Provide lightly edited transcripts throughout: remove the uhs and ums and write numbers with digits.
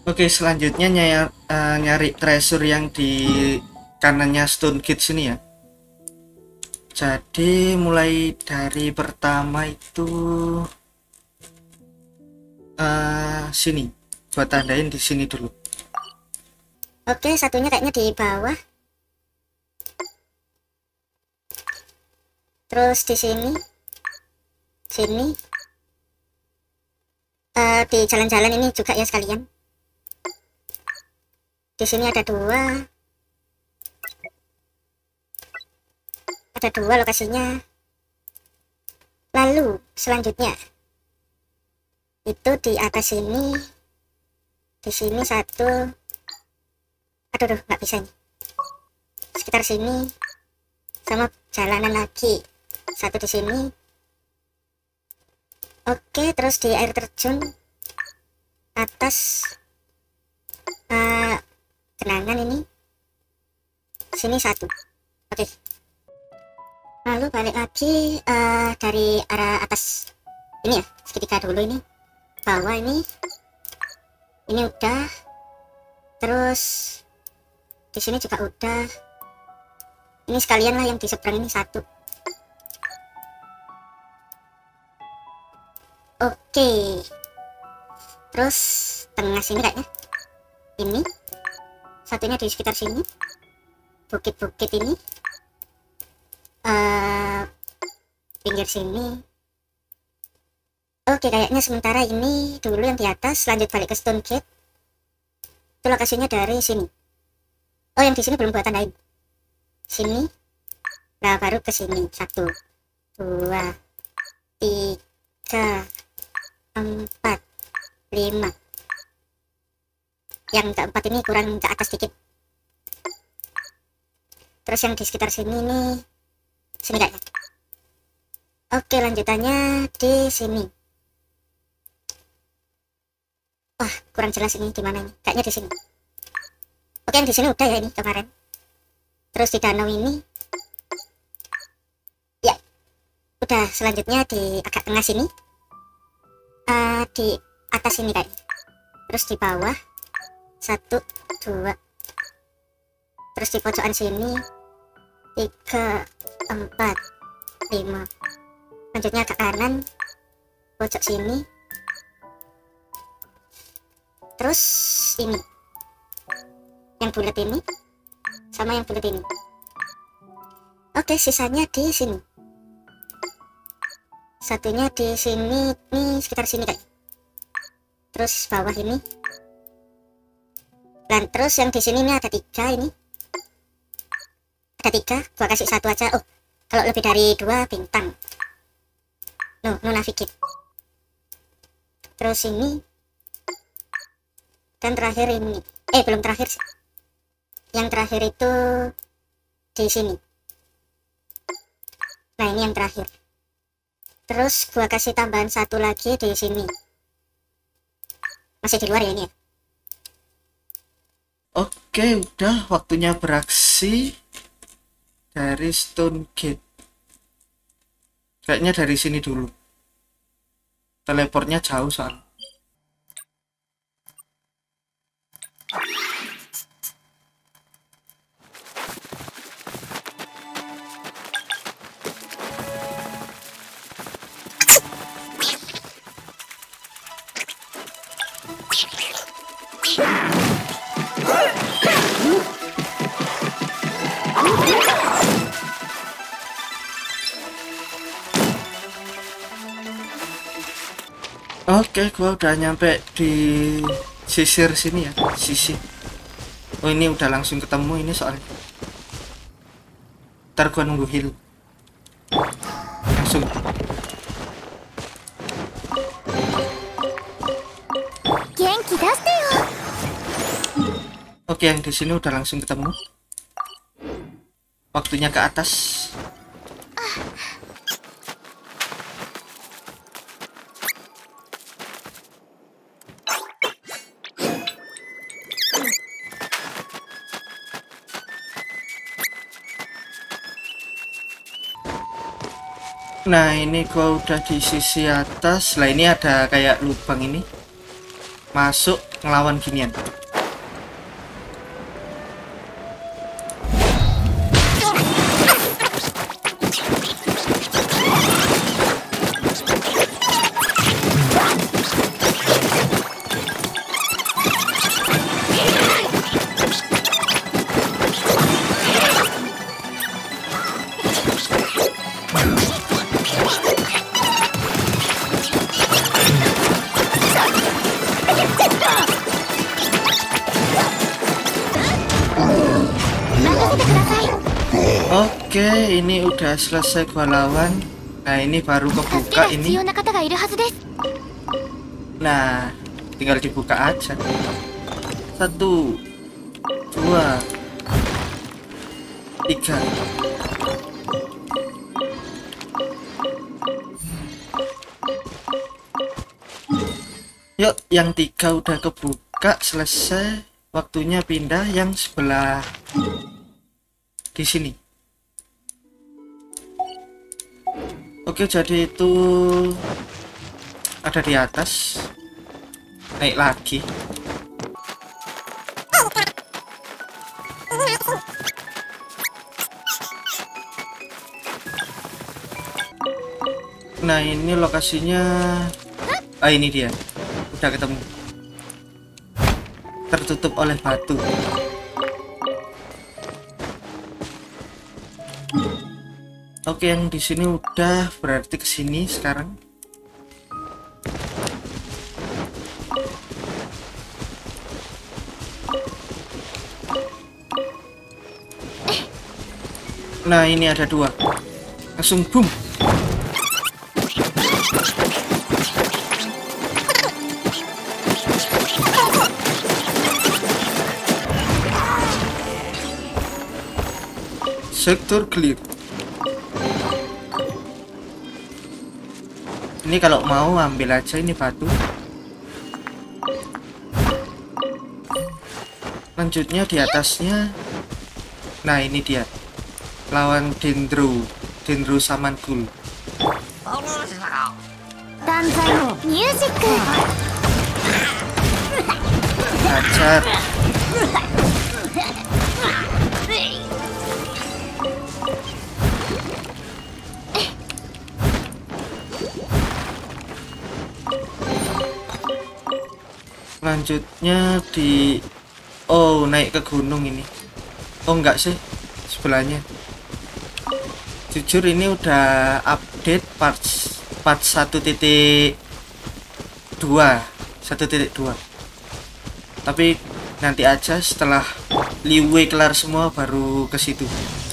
Oke, selanjutnya nyari treasure yang di kanannya Stone Gate sini ya. Jadi mulai dari pertama itu sini. Buat tandain di sini dulu. Oke, satunya kayaknya di bawah. Terus di sini. Sini. Di jalan-jalan ini juga ya sekalian. Di sini ada dua. Ada dua lokasinya. Lalu selanjutnya itu di atas sini. Di sini satu. Aduh, nggak bisa ini. Sekitar sini. Sama jalanan lagi. Satu di sini. Oke, terus di air terjun atas genangan ini. Sini satu. Oke. Lalu balik lagi dari arah atas ini ya, segitiga dulu ini. Bawah ini. Ini udah. Terus di sini juga udah. Ini sekalian lah yang di seberang ini satu. Oke. Terus tengah sini kayaknya. Ini. Satunya di sekitar sini. Bukit-bukit ini. Pinggir sini. Oke, kayaknya sementara ini dulu yang di atas. Lanjut balik ke Stone Gate. Itu lokasinya dari sini. Oh, yang di sini belum buat tandain. Sini. Nah, baru ke sini. 1, 2, 3, 4, 5. Yang keempat ini kurang ke atas dikit. Terus yang di sekitar sini nih, sini kayaknya. Oke, lanjutannya di sini. Wah, kurang jelas ini di mana ini. Kayaknya di sini. Oke, yang di sini udah ya ini kemarin. Terus di danau ini, ya, udah. Selanjutnya di agak tengah sini. Di atas sini kayaknya. Terus di bawah 1, 2. Terus di pojokan sini 3, 4, 5. Lanjutnya ke kanan pojok sini. Terus ini yang bulat ini sama yang bulat ini. Oke, sisanya di sini. Satunya di sini nih, sekitar sini kayak. Terus bawah ini. Dan terus yang di sini nih ada 3 ini. Ada 3, gua kasih 1 aja. Oh, kalau lebih dari 2 bintang. No navigate. Terus ini. Dan terakhir ini. Belum terakhir sih. Yang terakhir itu di sini. Nah, ini yang terakhir. Terus gua kasih tambahan 1 lagi di sini. Masih di luar ya ini ya. Oke, udah waktunya beraksi dari Stone Gate. Kayaknya dari sini dulu. Teleportnya jauh soalnya. Oke, gua udah nyampe di sisir sini ya, sisi. Oh, ini udah langsung ketemu ini soalnya. Ntar gua nunggu heal. Langsung. Oke, yang di sini udah langsung ketemu. Waktunya ke atas. Nah, ini gua udah di sisi atas. Lah, ini ada kayak lubang ini. Masuk ngelawan ginian. Oke, ini udah selesai gua lawan. Nah, ini baru kebuka ini. Nah, tinggal dibuka aja. 1, 2, 3. Yuk, yang 3 udah kebuka, selesai. Waktunya pindah yang sebelah di sini. Oke, jadi itu ada di atas. Naik lagi. Nah, ini lokasinya. Ah, ini dia. Udah ketemu. Tertutup oleh batu. Oke, yang di sini udah, berarti ke sini sekarang. Nah, ini ada 2. Langsung boom. Sektor clear. Ini kalau mau ambil aja ini batu. Lanjutnya di atasnya. Nah, ini dia. Lawan Dendro Samangul. Hajar. Lanjutnya di naik ke gunung ini. Oh, enggak sih, sebelahnya. Jujur ini udah update part 1.2. Tapi nanti aja setelah Liwei kelar semua baru ke situ.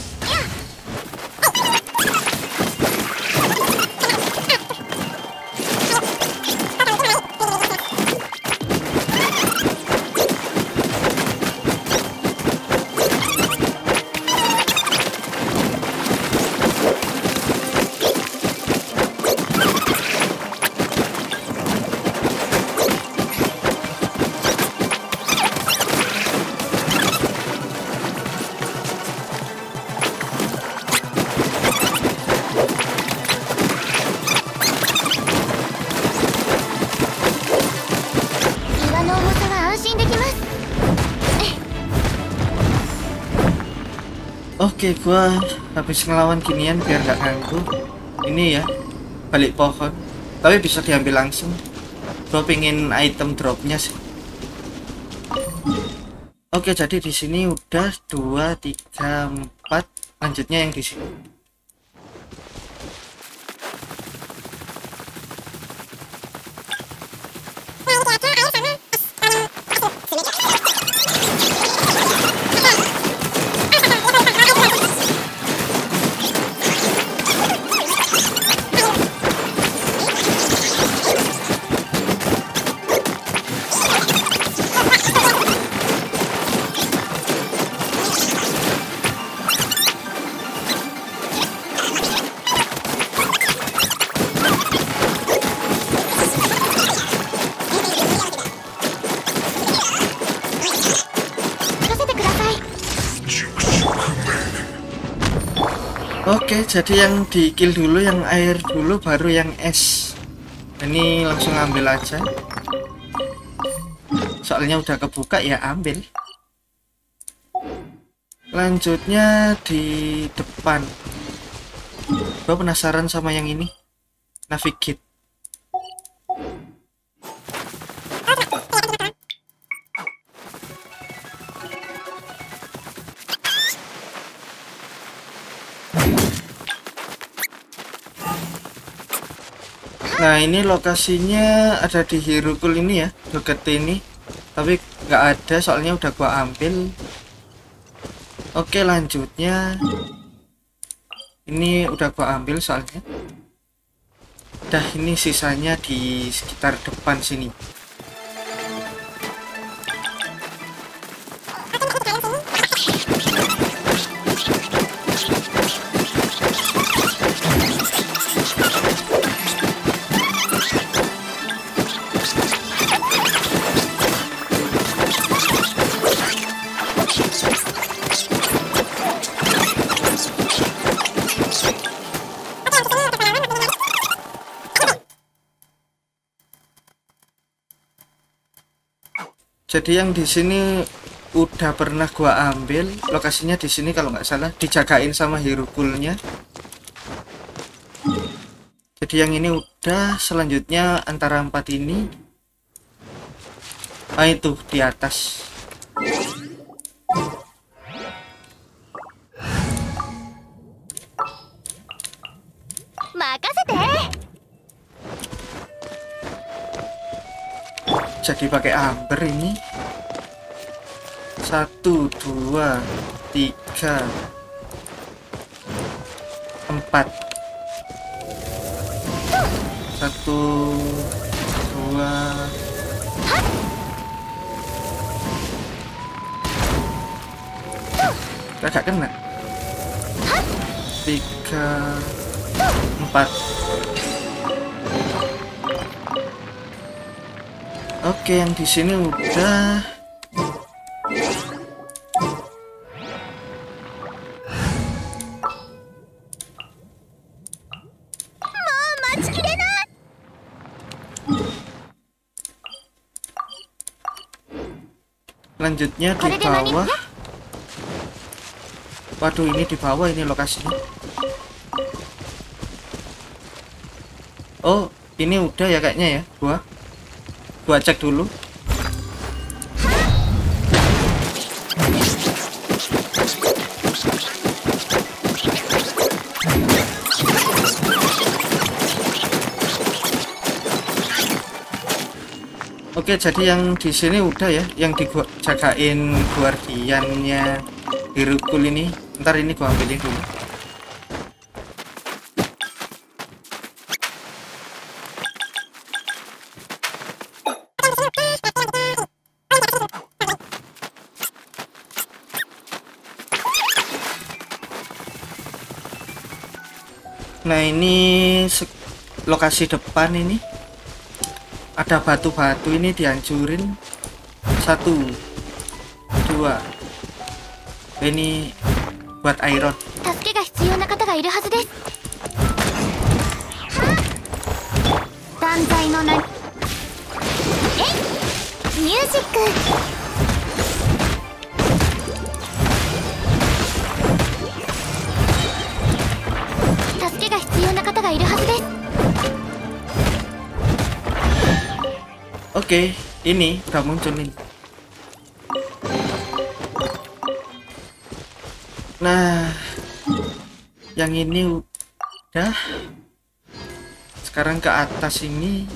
Oke, gua habis ngelawan ginian biar gak ganggu. Ini ya, balik pohon. Tapi bisa diambil langsung. Gua pengen item dropnya sih. Oke, jadi di sini udah 2, 3, 4. Lanjutnya yang di sini. Oke, jadi yang di kill dulu yang air dulu, baru yang es. Ini langsung ambil aja. soalnya udah kebuka ya ambil. Lanjutnya di depan. Gua penasaran sama yang ini, navigate. Nah ini lokasinya ada di Hyrule ini ya, deket ini. Tapi nggak ada soalnya udah gua ambil. Oke lanjutnya, ini udah gua ambil soalnya. Dah ini sisanya di sekitar depan sini. Jadi yang di sini udah pernah gua ambil, lokasinya di sini kalau nggak salah, dijagain sama Hyrule-nya. Jadi yang ini udah, selanjutnya antara 4 ini. Ah itu di atas. Jadi pakai amber ini. 1, 2, 3, 4. 1, 2. Gak kena. 3, 4. Oke, yang di sini udah. Lanjutnya di bawah. Waduh, ini di bawah ini lokasinya. Oh, ini udah ya kayaknya ya. Gua cek dulu. Oke, jadi yang di sini udah ya, yang dijagain guardiannya Hyrule ini. Ntar ini gua ambilin dulu. Nah ini lokasi depan ini ada batu-batu ini dihancurin. 1, 2. Ini buat iron. Oke, ini udah muncul nih. Nah, yang ini udah. Sekarang ke atas ini.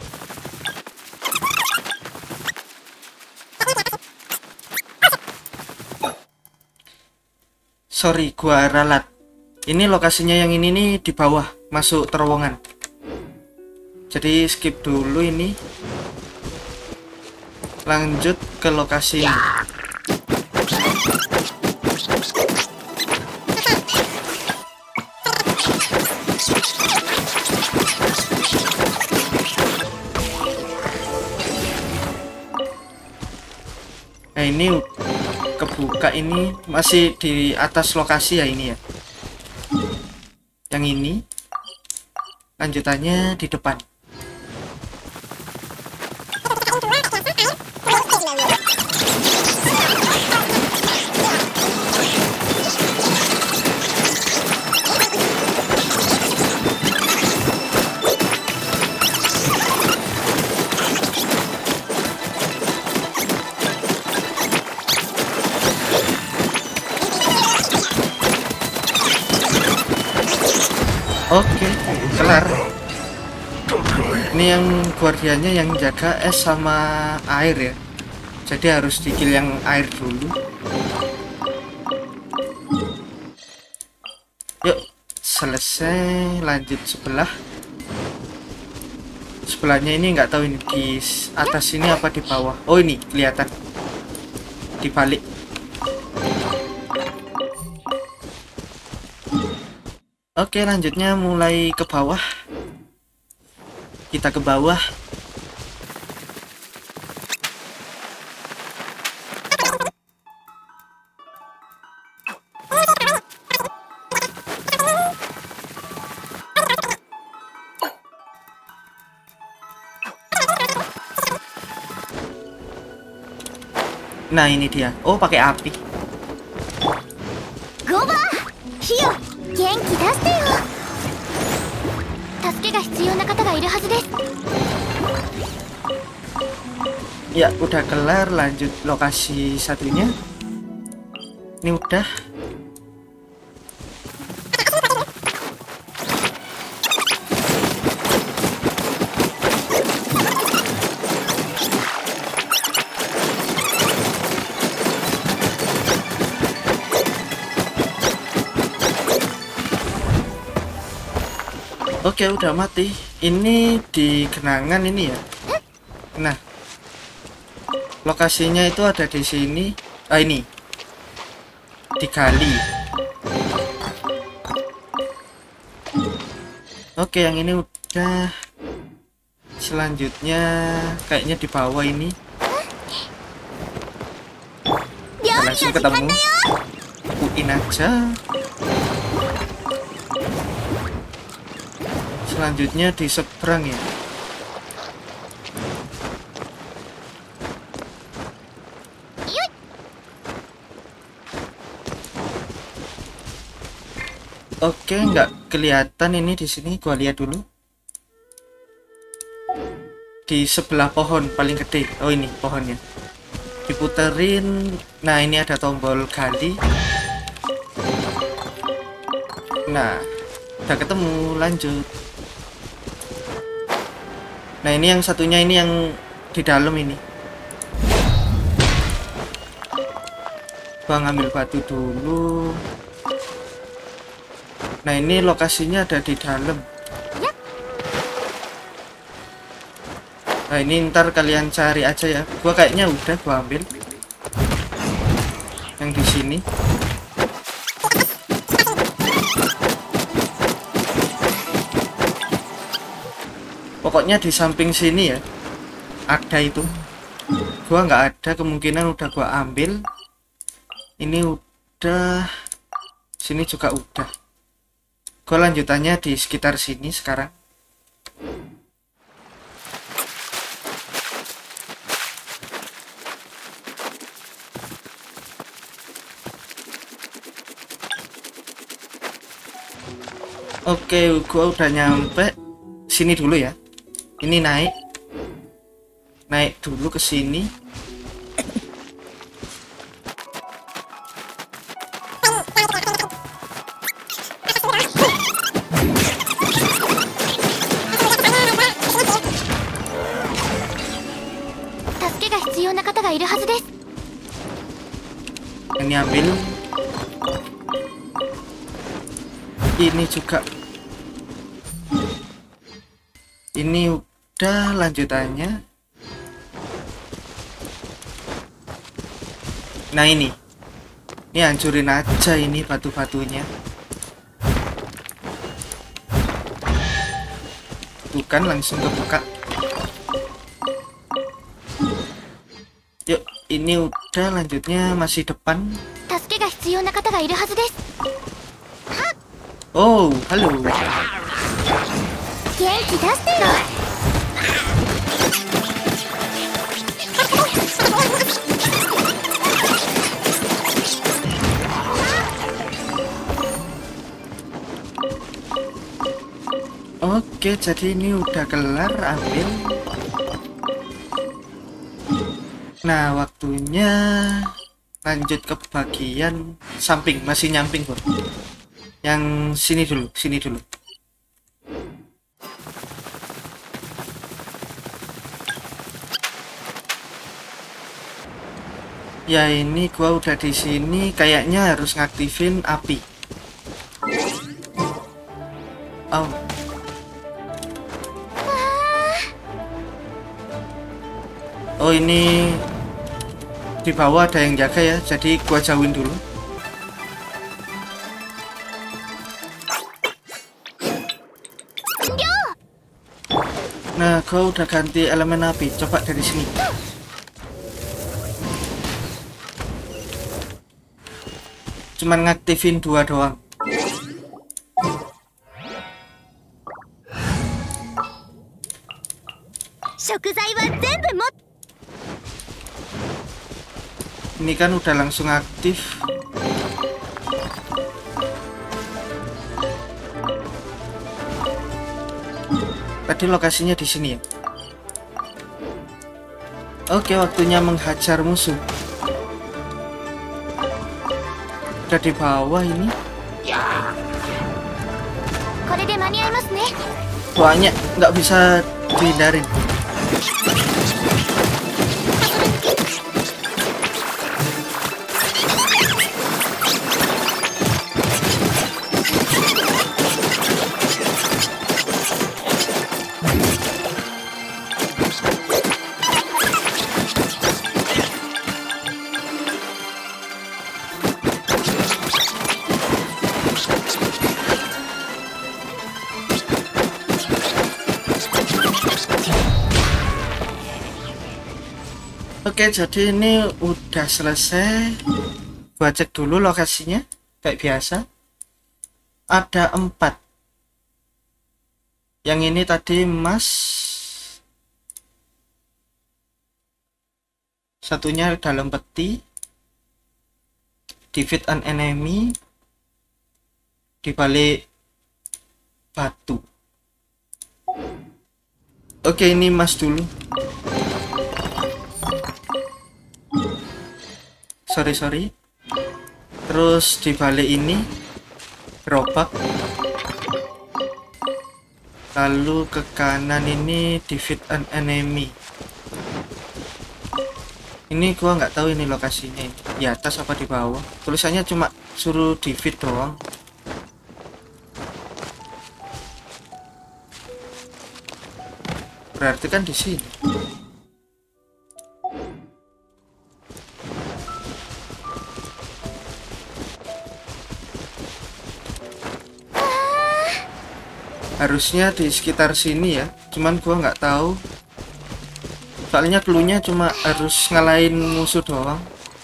Sorry, gua ralat. Ini lokasinya yang ini nih di bawah, masuk terowongan. Jadi skip dulu ini. Lanjut ke lokasi ini. Nah ini kebuka, ini masih di atas lokasi ya ini ya. Yang ini lanjutannya di depan. Oke, kelar. Ini yang guardiannya yang jaga es sama air ya. Jadi harus di-kill yang air dulu. Yuk, selesai. Lanjut sebelah. Sebelahnya ini nggak tahu ini di atas ini apa di bawah. Oh, ini kelihatan di balik. Oke, lanjutnya mulai ke bawah. Kita ke bawah. Nah, ini dia. Oh, pakai api. Goba, Hio, genki daste yo. Tasuke ga hitsuyou na kata ga iru hazu desu. Ya, udah kelar. Lanjut lokasi satunya. Ini udah. Oke, udah mati. Ini di kenangan ini ya. Nah, lokasinya itu ada di sini. Ah, ini di kali. Oke, yang ini udah. Selanjutnya kayaknya di bawah ini. Kita langsung ketemu. Puin aja. Selanjutnya di seberang ya. Oke, nggak kelihatan ini di sini. Gua lihat dulu. Di sebelah pohon paling gede. Oh, ini pohonnya. Diputerin. Nah, ini ada tombol gali. Nah, udah ketemu. Lanjut. Nah, ini yang satunya ini yang di dalam ini. Gua ngambil batu dulu. Nah, ini lokasinya ada di dalam. Nah, ini ntar kalian cari aja ya. Gua kayaknya udah gua ambil yang di sini. Pokoknya di samping sini ya ada itu. Gua nggak ada, kemungkinan udah gua ambil. Ini udah, sini juga udah. Gua lanjutannya di sekitar sini sekarang. Oke, gua udah nyampe sini dulu ya. Ini naik dulu ke sini. Tasuke ga hitsuyou na kata ga iru hazu desu. Ini ambil. Ini juga. Ini udah lanjutannya. Nah, ini hancurin aja ini batu-batunya. Bukan langsung kebuka. Yuk, ini udah, lanjutnya masih depan. Tasuke ga hitsuyou na kata ga iru hazu desu. Oh, halo. Genki daste yo. Oke, jadi ini udah kelar, ambil. Nah, waktunya lanjut ke bagian samping, masih nyamping kok. Yang sini dulu, sini dulu. Ya ini gua udah di sini, kayaknya harus ngaktifin api. Oh. Oh ini di bawah ada yang jaga ya, jadi gua jauhin dulu. Nah, gua udah ganti elemen api. Coba dari sini. Cuman ngaktifin 2 doang. Ini kan udah langsung aktif. Tadi lokasinya di sini ya. Oke, waktunya menghajar musuh. Udah di bawah ini. Banyak, nggak bisa dihindarin. Oke, jadi ini udah selesai. Gua cek dulu lokasinya. Kayak biasa. Ada 4. Yang ini tadi emas. Satunya dalam peti. Defeat an enemy. Di balik batu. Oke, ini emas dulu. Sorry. Terus di balik ini gerobak. Lalu ke kanan ini defeat an enemy. Ini gua nggak tahu ini lokasinya ini. Di atas apa di bawah. Tulisannya cuma suruh defeat doang. Berarti kan di sini. Harusnya di sekitar sini ya, cuman gua nggak tahu. Soalnya cluenya cuma harus ngalahin musuh doang.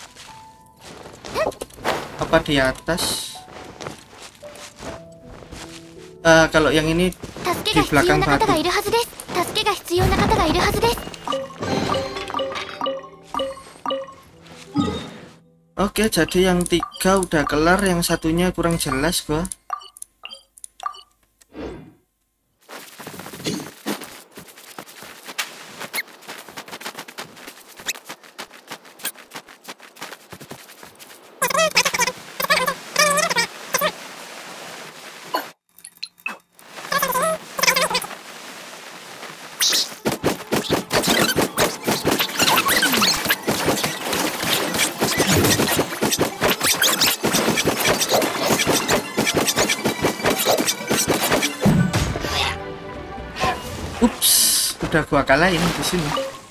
Apa di atas? Kalau yang ini di belakang batu. Oke, jadi yang 3 udah kelar, yang satunya kurang jelas gua. Ups, udah gua kalahin di sini.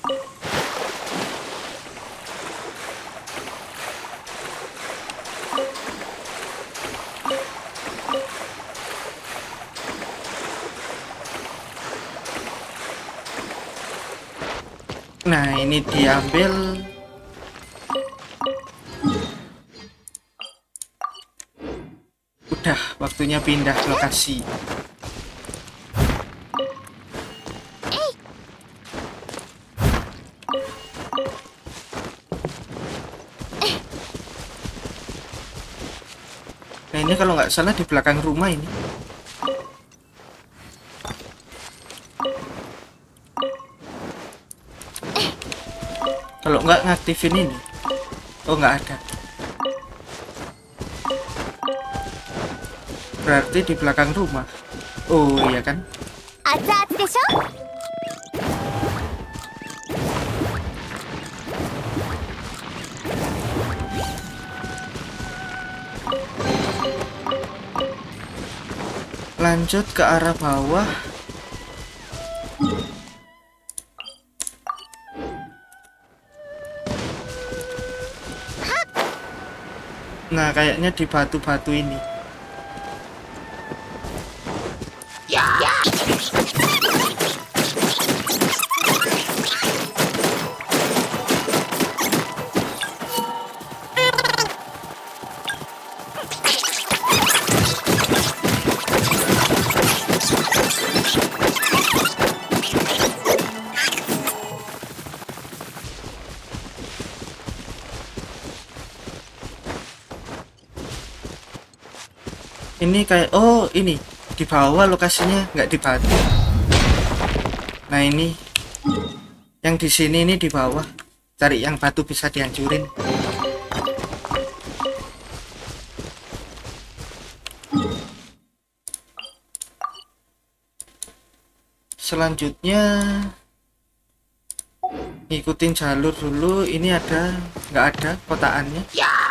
Nah, ini diambil. Udah, waktunya pindah lokasi. Nah, ini kalau nggak salah di belakang rumah ini. Kalau nggak ngaktifin ini. Oh, nggak ada. Berarti di belakang rumah. Oh, iya kan? lanjut ke arah bawah. Nah, kayaknya di batu-batu ini. Ini kayak, oh ini di bawah lokasinya, nggak di batu. Nah ini yang di sini, ini di bawah. Cari yang batu bisa dihancurin. Selanjutnya ngikutin jalur dulu. Ini ada, nggak ada kotaannya.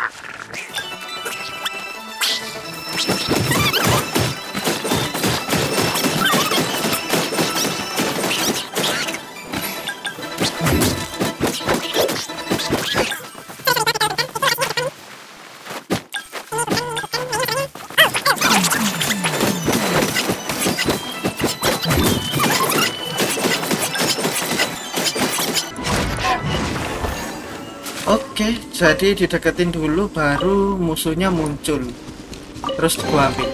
Oke, jadi dideketin dulu baru musuhnya muncul. Terus gua ambil.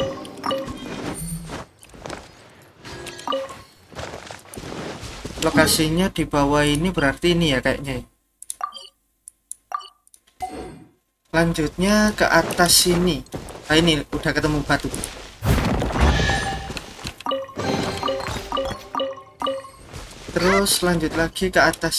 Lokasinya di bawah ini, berarti ini ya kayaknya. Lanjutnya ke atas sini. Nah ini udah ketemu batu. Terus lanjut lagi ke atas.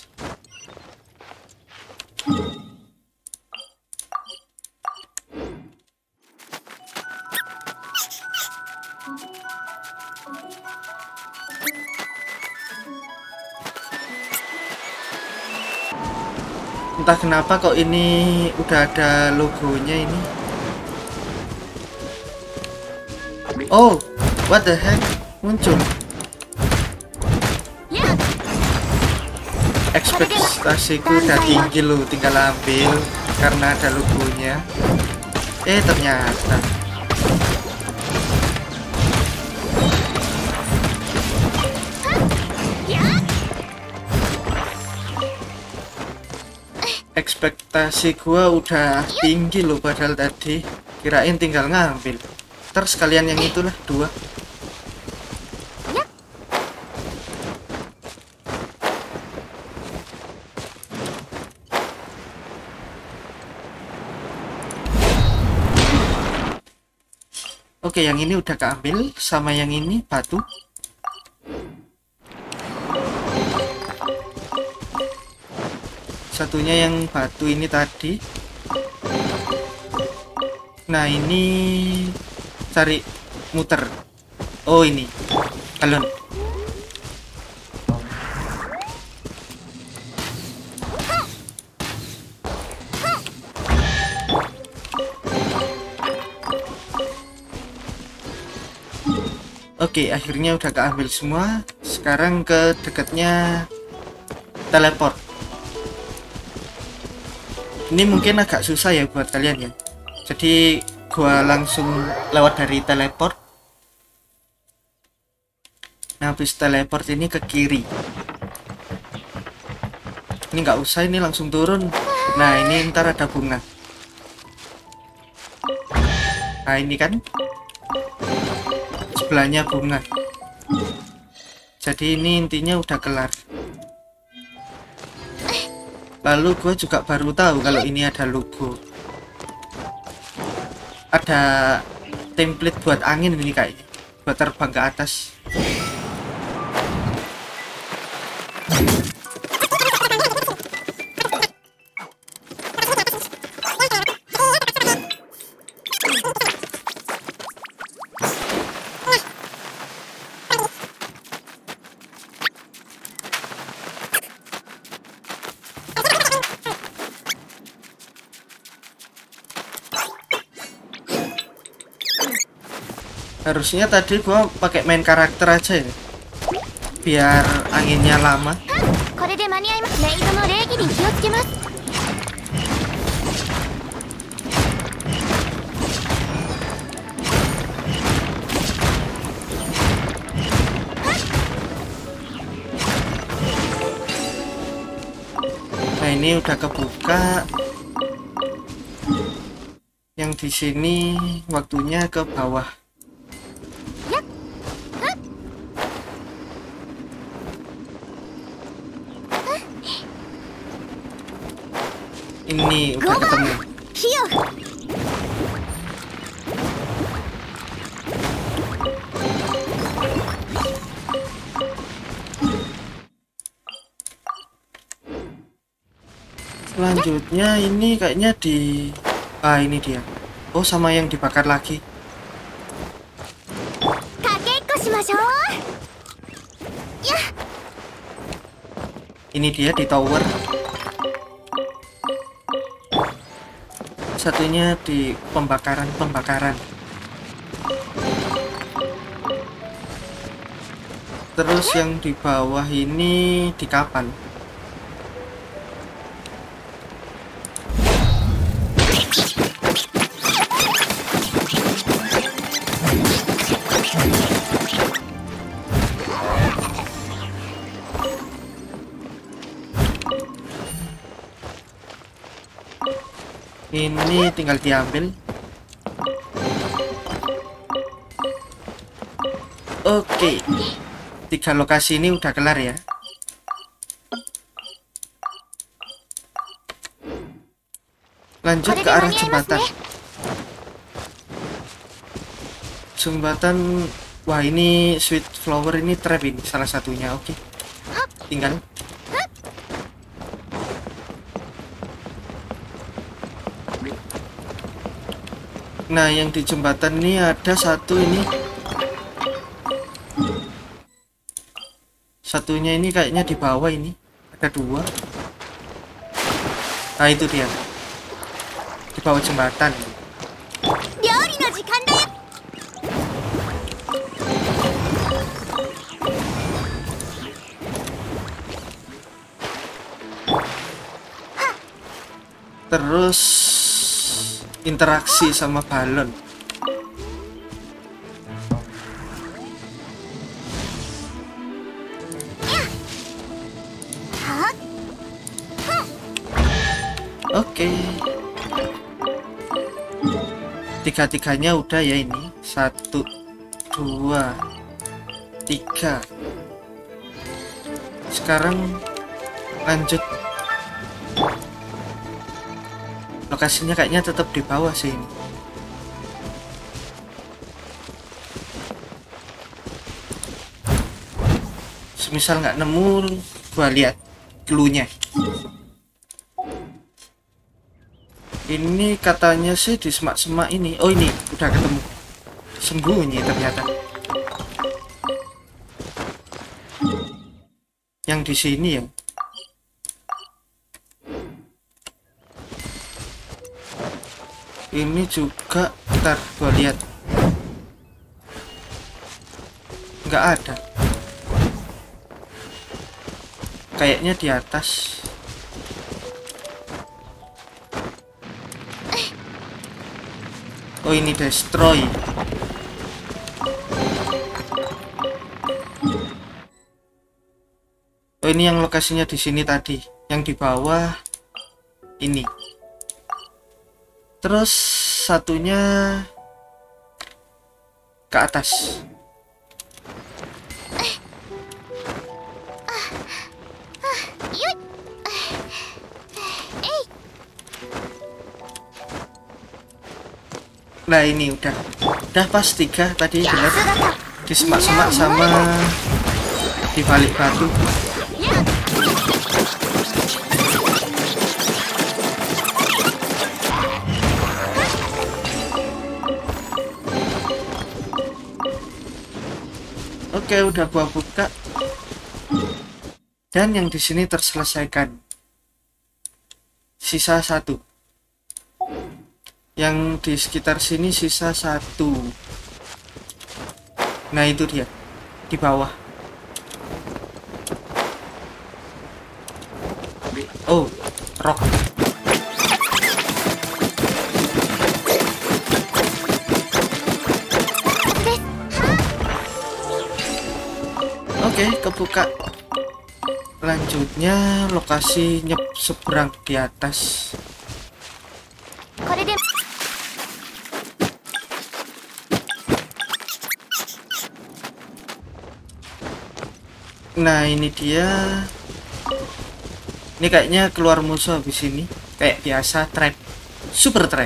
Entah kenapa kok ini udah ada logonya ini. Oh, what the heck? Muncul. Ekspektasiku udah tinggi loh, tinggal ambil karena ada logonya. Ternyata ekspektasi gua udah tinggi loh, padahal tadi kirain tinggal ngambil. Terus sekalian yang itulah 2. Oke, yang ini udah keambil, sama yang ini batu. Satunya yang batu ini tadi. Nah ini cari muter. Oh ini galon. Oke, akhirnya udah keambil semua. Sekarang ke dekatnya teleport. Ini mungkin agak susah ya buat kalian ya. Jadi gua langsung lewat dari teleport. Nah, habis teleport ini ke kiri. Ini nggak usah, ini langsung turun. Nah, ini ntar ada bunga. Nah, ini kan sebelahnya bunga. Jadi ini intinya udah kelar. Lalu gue juga baru tahu kalau ini ada logo. Ada template buat angin ini kayaknya, buat terbang ke atas. Harusnya tadi gua pakai main karakter aja ya, biar anginnya lama. これで間に合います。メイドの礼儀に気をつけます。 Nah, ini udah kebuka. Yang di sini waktunya ke bawah. Ini udah ketemu. Selanjutnya ini kayaknya di ini dia. Oh, sama yang dibakar lagi. Ini dia di tower. Satunya di pembakaran. Terus yang di bawah ini di kapal. Ini tinggal diambil. Oke, 3 lokasi ini udah kelar ya. Lanjut ke arah jembatan. Jembatan, wah ini sweet flower ini trap ini salah satunya. Oke, tinggal. Nah, yang di jembatan ini ada satu ini. Satunya ini kayaknya di bawah ini. Ada 2. Nah, itu dia. Di bawah jembatan. Terus interaksi sama balon. Oke. Tiga-tiganya udah ya ini. 1, 2, 3. Sekarang lanjut. Lokasinya kayaknya tetap di bawah sih ini. Semisal nggak nemu, gua lihat clue-nya. Ini katanya sih di semak-semak ini. Oh, ini udah ketemu. Sembunyi ternyata. Yang di sini ya. Ini juga, ntar gua lihat. Nggak ada. Kayaknya di atas. Oh, ini destroy. Oh, ini yang lokasinya di sini tadi. Yang di bawah ini. Terus satunya ke atas. Nah, ini udah pas 3 tadi benar. Di semak-semak sama di balik batu. Oke, udah gua buka. Dan yang di sini terselesaikan. Sisa 1. Yang di sekitar sini sisa 1. Nah itu dia di bawah. Oh, rock. Oke, kebuka. Lanjutnya lokasi seberang di atas. Nah ini dia. Ini kayaknya keluar musuh habis ini. Kayak biasa, trap. Super trap.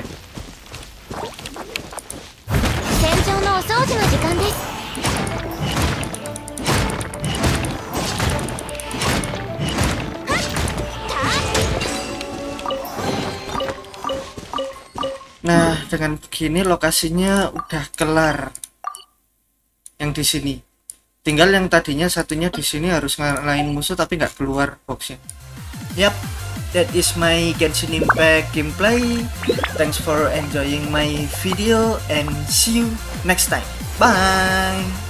Nah, dengan begini lokasinya udah kelar. Yang di sini. Tinggal yang tadinya satunya di sini harus ngalahin musuh tapi nggak keluar boxnya. Yap, that is my Genshin Impact gameplay. Thanks for enjoying my video and see you next time. Bye.